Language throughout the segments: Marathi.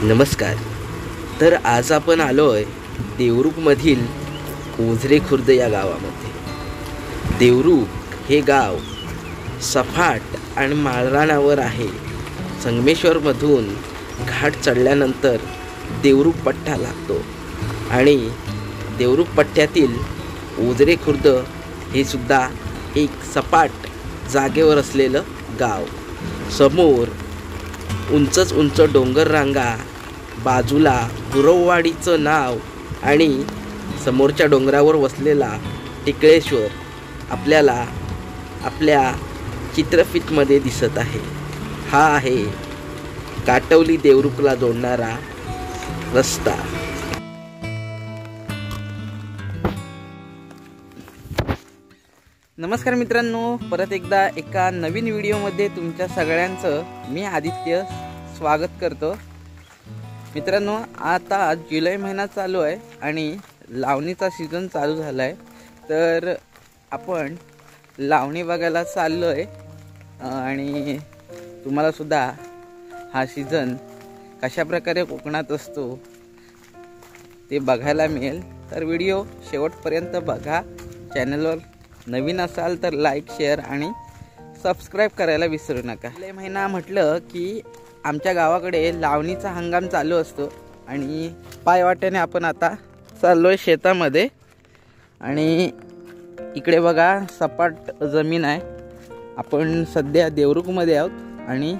नमस्कार. तर आज आपण आलोय देवरुखमधील ओझरे खुर्द या गावामध्ये. देवरुख हे गाव सपाट आणि माळरानावर आहे. संगमेश्वरमधून घाट चढल्यानंतर देवरुख पट्टा लागतो आणि देवरुख पट्ट्यातील ओझरे खुर्द हे सुद्धा एक सपाट जागेवर असलेलं गाव. समोर उंच डोंगर रांगा, बाजूला गुरववाडीचं नाव आणि समोरच्या डोंगरावर वसलेला टिकळेश्वर आपल्याला आपल्या चित्रफितमध्ये दिसत आहे. हा आहे काटवली देवरुखला जोडणारा रस्ता. नमस्कार मित्रांनो, परत एकदा एका नवीन व्हिडिओमध्ये तुमच्या सगळ्यांचं मी आदित्य स्वागत करतो. मित्रांनो, आता जुलै महिना चालू आहे आणि लावणीचा सीझन चालू झाला आहे. तर आपण लावणी बघायला चाललो आहे आणि तुम्हाला सुद्धा हा सीझन कशा प्रकारे कोकणात असतो ते बघायला मिळेल. तर व्हिडिओ शेवटपर्यंत बघा. चॅनलवर नवीन असाल तर लाईक, शेअर आणि सबस्क्राईब करायला विसरू नका. जुलै महिना म्हटलं की आमच्या गावाकडे लावणीचा हंगाम चालू असतो आणि पायवाट्याने आपण आता चाललो आहे शेतामध्ये. आणि इकडे बघा सपाट जमीन आहे. आपण सध्या देवरुखमध्ये आहोत आणि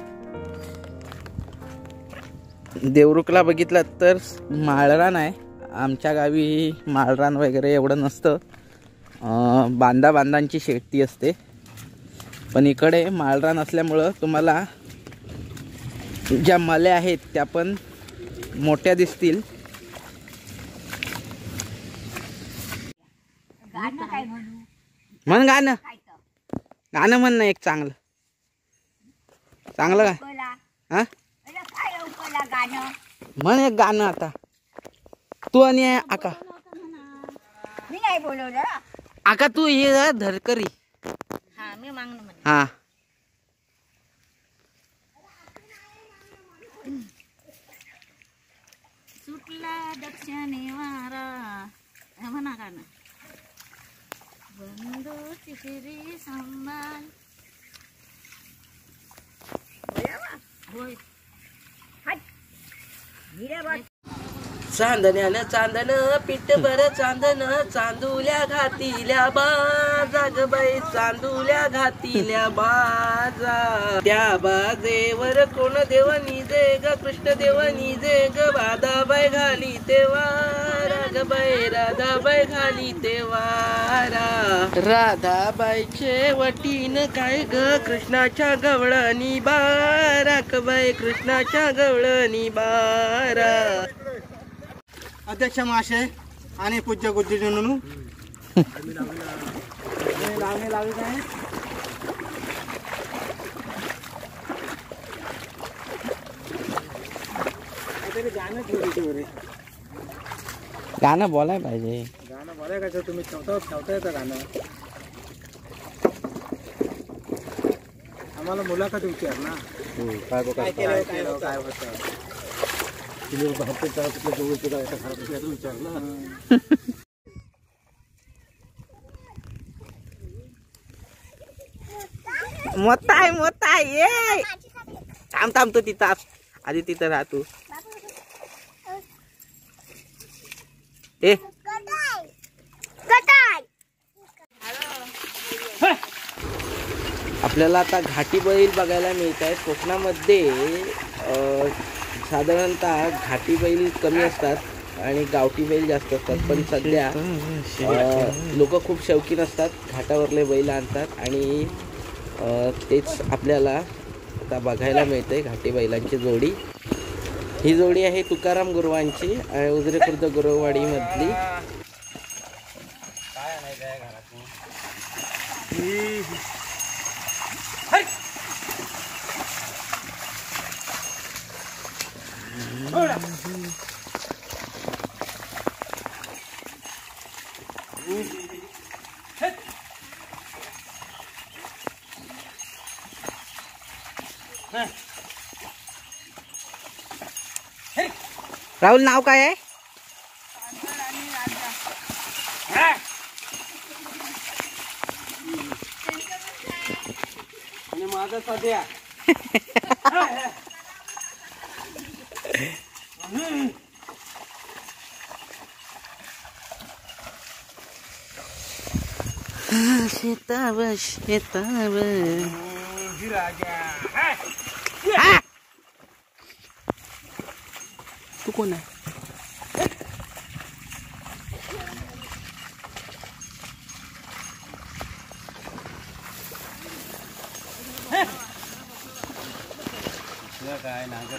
देवरुखला बघितलं तर माळरान आहे. आमच्या गावी माळरान वगैरे एवढं नसतं, बांधांची शेती असते. पण इकडे माळरान असल्यामुळं तुम्हाला ज्या मल्या आहेत त्या पण मोठ्या दिसतील. म्हण गाणं गाणं म्हण ना एक चांगलं चांगलं काय हा म्हण एक गाणं. आता तू आणि आका मी नाही बोलवलं. आका तू ये धरकरी. हा मी मागणं म्हणे. हा सुटला दक्षिणे वारा म्हणा गाणं. बंधू चिखरी सांभाळ होय. चांदण्यानं चांदन पीठ बर चांदन, चांदुल्या घातिल्या बाजा ग बाई, चांदुल्या घातिल्या बाजा. त्या बाजेवर कोण देव निजे ग, कृष्ण देव निजे ग, राधाबाई घाली तेवारा ग बाई, राधाबाई घाली तेवारा. राधाबाईचे वटीन काय ग, कृष्णाच्या गवळणी बारा ग बाई, कृष्णाच्या गवळणी बारा. अध्यक्ष महाशय आणि पूज्य गुरुजनांनो, लावणी लावित आहे. गाणं बोलाय पाहिजे. गाणं बोलाय का तुम्ही ठेवता येतं गाणं. आम्हाला मुलाखत विचार ना. काय केलं काय होतं मोता ये थांब तू तिथं आधी तिथं राह तू. ए आपल्याला आता घाटी बैल बघायला मिळत आहेत. कोकणामध्ये साधारणतः घाटी बैल कमी असतात आणि गावठी बैल जास्त असतात. पण सध्या लोक खूप शौकीन असतात, घाटावरले बैल आणतात आणि तेच आपल्याला आता बघायला मिळतंय. घाटी बैलांची जोडी, ही जोडी आहे तुकाराम गुरवांची आणि ओझरे खुर्द गुरववाडी मधली. Hey! राहुल नाव काय आहे? आणि माझा सध्या शेतावर शेतावर तू कोण आहे? काय नागर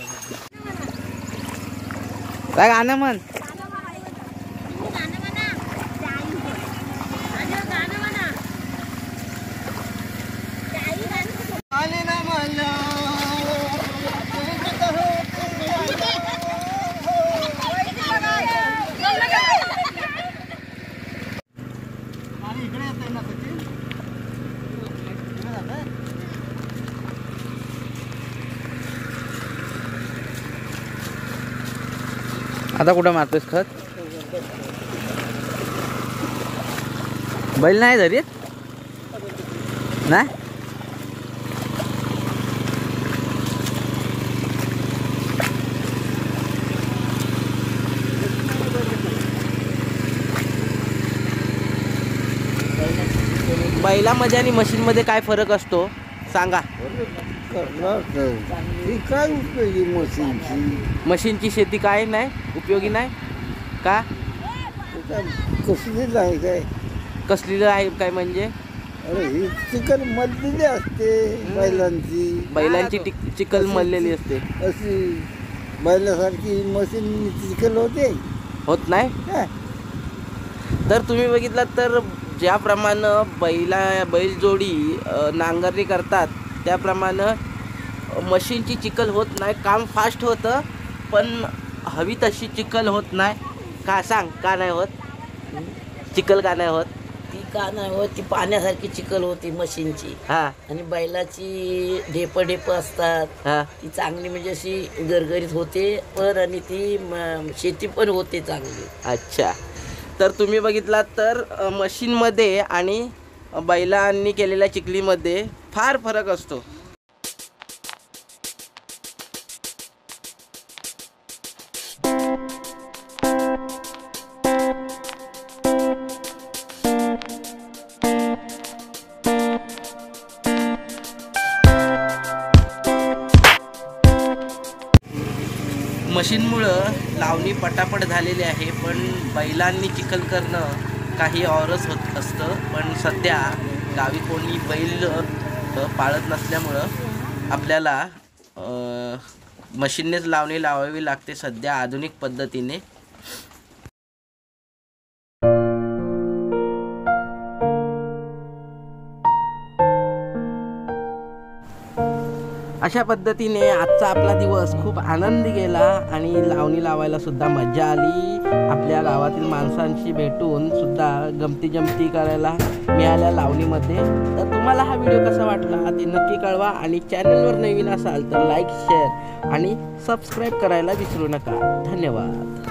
काय गाणं म्हण? आता कुठं मारतोस खत? बैल नाही धरीत ना? बैलामध्ये आणि मशीन मध्ये काय फरक असतो सांगा? काय उपयोगी मशीनची? मशीनची शेती काय नाही उपयोगी नाही का? कसली नाही काय? कसली आहे काय म्हणजे? अरे ही चिकन मधलेली असते बैलांची चिकल मळलेली असते. अशी बैलासारखी मशीन चिकल होत नाही. तर तुम्ही बघितलात तर ज्याप्रमाणे बैलजोडी नांगरणी करतात त्याप्रमाणे मशीनची चिकल होत नाही. काम फास्ट होतं पण हवी तशी चिकल होत नाही. का सांग का नाही होत? चिकल का नाही होत? ती का नाही होत? ती पाण्यासारखी चिकल होती मशीनची. हा. आणि बैलाची ढेप असतात. हा. ती चांगली म्हणजे अशी गरगरीत होते पण आणि ती शेती पण होते चांगली. अच्छा. तर तुम्ही बघितलात तर मशीनमध्ये आणि बैलांनी केलेल्या चिखलीमध्ये फार फरक असतो. मशीनमुळं लावणी पटापट झालेली आहे पण बैलांनी चिखल करणं काही औरच होत असतं. पण सध्या गावी कोणी बैल पाळत नसल्यामुळं आपल्याला मशीननेच लावणी लावावी लागते सध्या आधुनिक पद्धतीने. अशा पद्धतीने आजचा आपला दिवस खूप आनंदी गेला आणि लावणी लावायला सुद्धा मजा आली. आपल्या गावातील माणसांशी भेटून सुद्धा गमती जमती करायला मिळाल्या लावणीमध्ये. तर तुम्हाला हा व्हिडिओ कसा वाटला ते नक्की कळवा आणि चॅनलवर नवीन असाल तर लाईक शेअर आणि सबस्क्राईब करायला विसरू नका. धन्यवाद.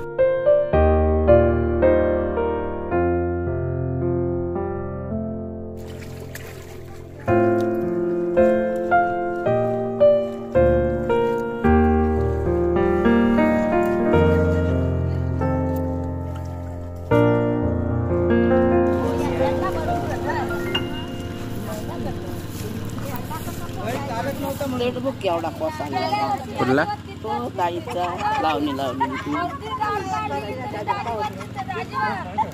बुक केवढा कोसा कुठला? तो गाईचा लावणी